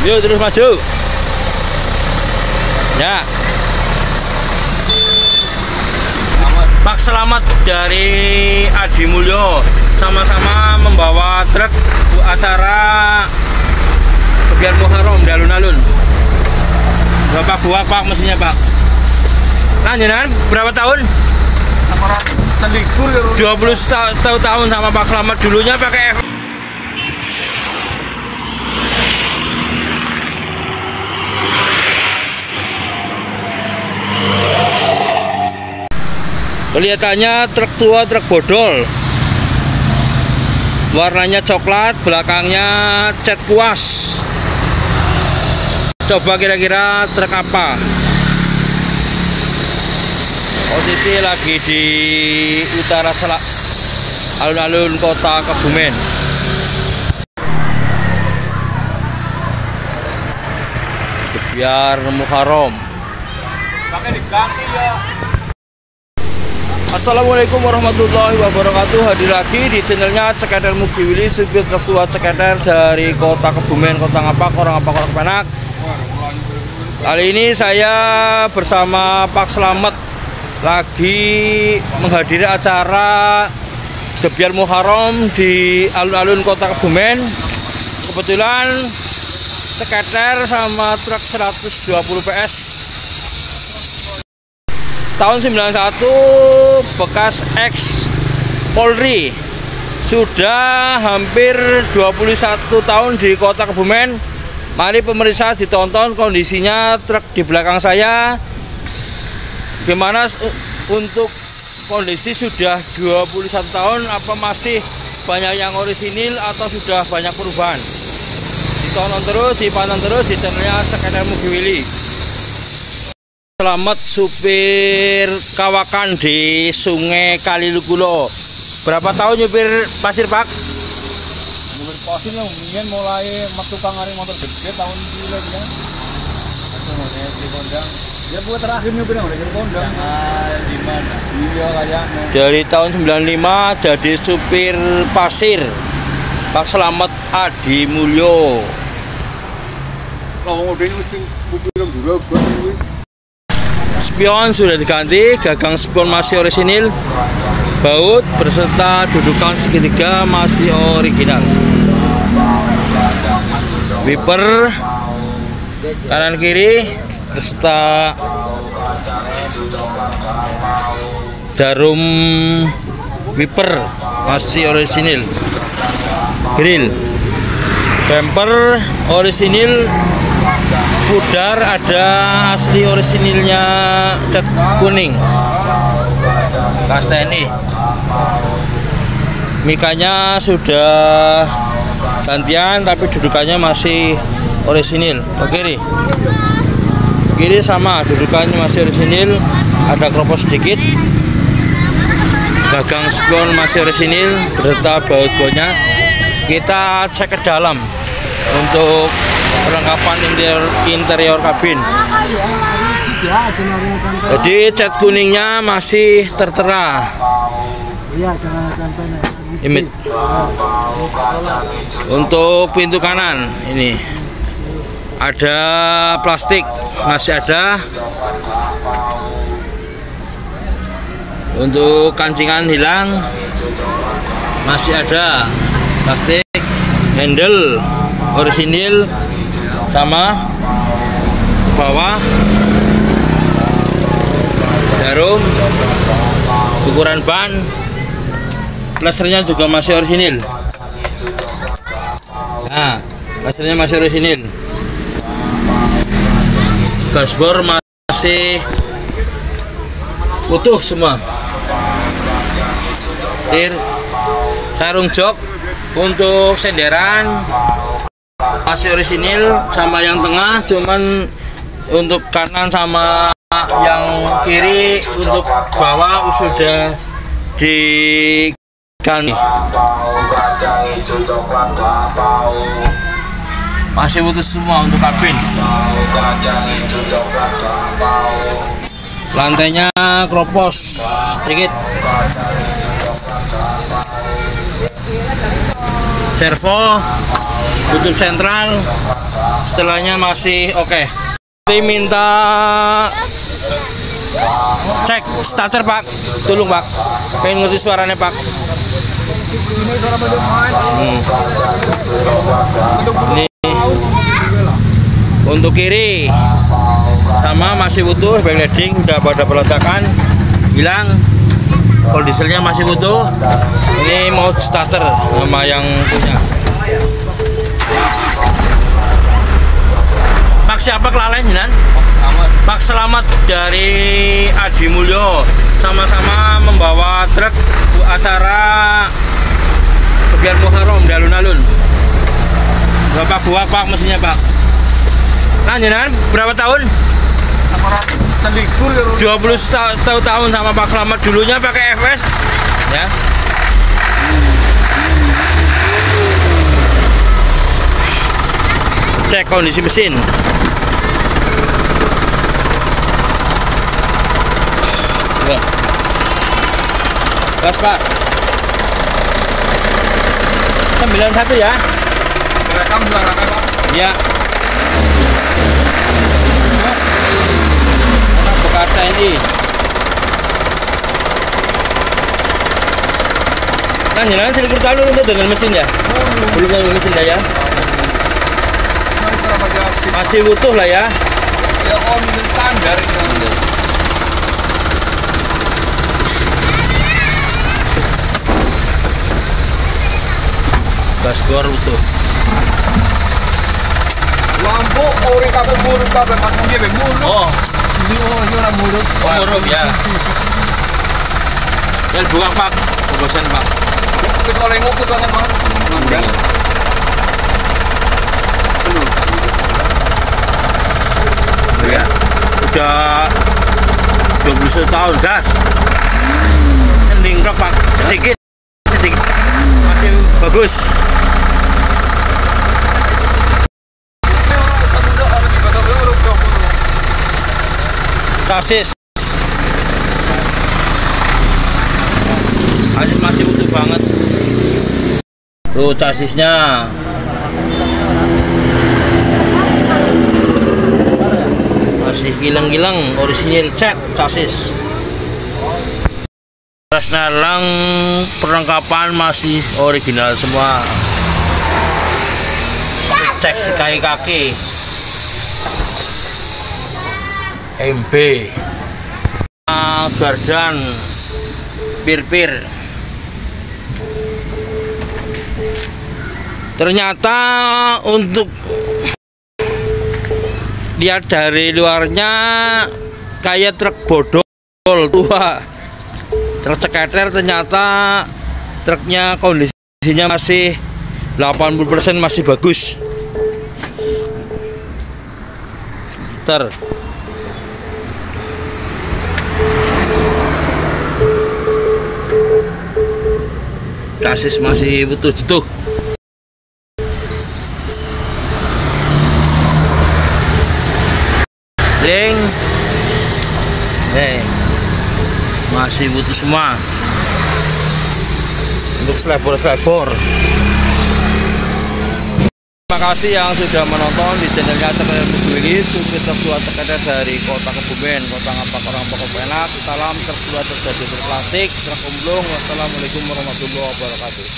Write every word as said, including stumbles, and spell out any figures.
Yuk terus maju. Ya. Pak Selamat dari Adi Mulyo sama-sama membawa truk acara Gebyar Muharram di alun-alun. Berapa buah Pak mesinnya Pak? Lanjutan berapa tahun? dua puluh tahun sama Pak Selamat, dulunya pakai F. Kelihatannya truk tua, truk bodol. Warnanya coklat, belakangnya cat kuas. Coba kira-kira truk apa? Posisi lagi di utara selak alun-alun kota Kebumen. Gebyar Muharram. Pakai di kaki ya. Assalamualaikum warahmatullahi wabarakatuh. Hadir lagi di channelnya Ceketer Mugi Willy, supir truk tua Ceketer dari kota Kebumen, kota Ngapak, orang Ngapak, orang Kepenak. Kali ini saya bersama Pak Selamat lagi menghadiri acara Gebyar Muharram di alun-alun kota Kebumen. Kebetulan Ceketer sama truk seratus dua puluh P S tahun sembilan puluh satu, bekas ex Polri, sudah hampir dua puluh satu tahun di kota Kebumen. Mari pemirsa ditonton kondisinya truk di belakang saya. Gimana untuk kondisi sudah dua puluh satu tahun, apa masih banyak yang orisinil atau sudah banyak perubahan? Ditonton terus, dipantau terus di channelnya Ceketer Mugi Willy. Selamat supir kawakan di Sungai Kalilukulo. Berapa tahun nyupir pasir Pak? Nyupir pasir yang mungkin mulai metu kangari motor gede tahun dulu ya. Di kondang. Ya buat terakhir nyupir yang udah di kondang. Di mana? Iya kayaknya. Dari tahun sembilan puluh lima jadi supir pasir. Pak Selamat Adi Mulyo. Kalau udah ini mesti mobil yang dulu wis. Spion sudah diganti, gagang spion masih orisinil, baut berserta dudukan segitiga masih original. Wiper kanan kiri berserta jarum wiper masih orisinil. Grill bumper orisinil, pudar ada asli orisinilnya cat kuning khas T N I. Mikanya sudah gantian tapi dudukannya masih orisinil. Ke kiri kiri sama, dudukannya masih orisinil, ada kropos sedikit. Gagang spion masih orisinil beserta baut-bautnya. Kita cek ke dalam untuk perlengkapan interior, interior kabin. Jadi cat kuningnya masih tertera. Imit. Untuk pintu kanan ini ada plastik, masih ada. Untuk kancingan hilang masih ada plastik. Handle orisinil sama bawah, jarum, ukuran ban, plasternya juga masih orisinil. Nah, plasternya masih orisinil. Dashboard masih utuh semua. Tir, sarung jok untuk senderan masih orisinil sama yang tengah, cuman untuk kanan sama yang kiri untuk bawah sudah diganti. Masih utuh semua untuk kabin. Lantainya kropos sedikit. Servo butuh sentral, setelahnya masih oke. Okay. Saya minta cek starter Pak, tolong Pak, pengen ngerti suaranya Pak. Hmm. Ini untuk kiri sama masih utuh, backlighting udah pada peletakan hilang, kalau dieselnya masih utuh. Ini mau starter sama yang punya. Pak siapa kelalen Jinan? Pak Selamat dari Adi Mulyo, sama-sama membawa truk acara Kebiar Muharram di alun-alun. Bapak buah Pak mesinnya Pak. Nah Jinan berapa tahun? dua puluh tahun sama Pak Selamat, dulunya pakai F S ya. Cek kondisi mesin. Ya. Gas Pak. sembilan satu ya. Rekam belakang Pak. Ya. Anak bekas T N I. Nah, jalan selikur tahun untuk dengan mesin ya. Belum dengan mesin ya. Masih utuh lah ya. Ya om standar ini. Dashboard utuh. Lampu ori kabeh muruk kabeh Mas piye be muruk. Oh, ini oh ini ora muruk. oh muruk ya. Ya buang Pak, bosan Pak. Wis oleh ngukus ana Mas. Nandang. Ya, udah dua puluh satu tahun gas. Ending Pak, sedikit sedikit masih bagus. Sasis masih masih utuh banget. Tuh sasisnya. Masih gilang-gilang, orisinil cat sasis. Ras nalang perlengkapan masih original semua. Cek kaki-kaki M B, gardan, pir-pir. Ternyata untuk lihat dari luarnya kayak truk bodol tua, truk ceketer. Ternyata truknya kondisinya masih delapan puluh persen masih bagus. Ter sasis masih butuh-butuh. Link, eh, masih butuh semua. Untuk selebor-selebor. Terima kasih yang sudah menonton di channelnya Channel Mobil supir tertua terkadang dari Kota Kebumen, Kota Ngapak, orang Pokok Enak. Salam tertua terjadi berplastik, terkumplung. Wassalamualaikum warahmatullahi wabarakatuh.